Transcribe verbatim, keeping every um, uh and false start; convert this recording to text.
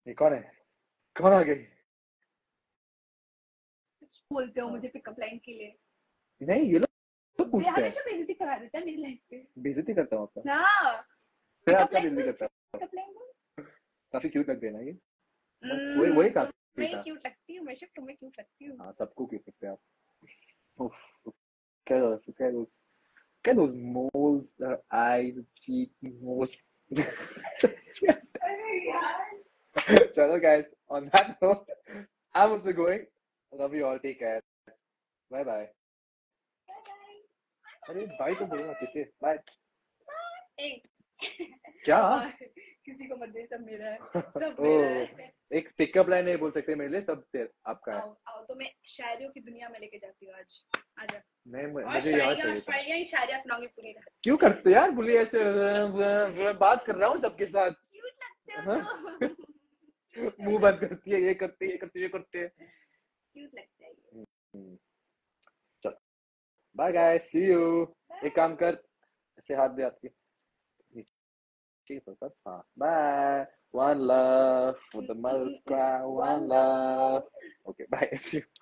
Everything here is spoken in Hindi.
ये कौन है? कौन आ गई? बोलते हो हाँ। मुझे पिकअप लाइन के लिए? नहीं, ये लोग ये पूछते हैं। हमेशा बेइज्जती करा देता है मेरी लाइफ पे। बेइज्जती करता हूँ आपका? हाँ, फिर पिकअप आपका लाइन बेइज्जती बोल, करता हूँ? पिकअप लाइन बोल। काफी क्यूट लगते हैं ना ये। बस वही हम्म, वही काफी तुम्हें ही था। क्यूट लगती हूँ, हमेशा तुम्हें क्यूट लगती हूँ। हाँ, सबको क्यूट लगते हैं आप। उफ, उफ, क्या क्या those क्या those moles, uh, eyes, cheek, nose. अरे यार। चलो guys, on that note, I'm also going. Love you all. Take care. Bye bye. अरे बाय तो बोलो ना किसे बाय। ए, क्या? और किसी को मत दे, सब मेरा है, सब ओ, मेरा है। एक पिकअप लाइन नहीं बोल सकते मेरे लिए, सब तेरे आपका है। आओ आओ, तो मैं शायरियों की दुनिया में लेके जाती हूँ आज। आजा। नहीं, मु- और मुझे यहाँ शायरियाँ और चाहिए था। शायरियाँ ही शायरियाँ सुनाऊंगी पूरी रात। क्यों करते हो यार बुली ऐसे? मैं बात कर रहा हूँ सबके साथ। क्यूट लगते हो हाँ? तुम। मुंह बंद करती है, ये करती है, ये करती है, ये करती है। क्यूट लगता है ये। हम्म, चलो बाय गाइस, सी यू। एक काम कर, ऐसे हाथ दे आपके नीचे तो कर। हाँ, bye. One love for the mother square, one One love. love. Okay bye, see you.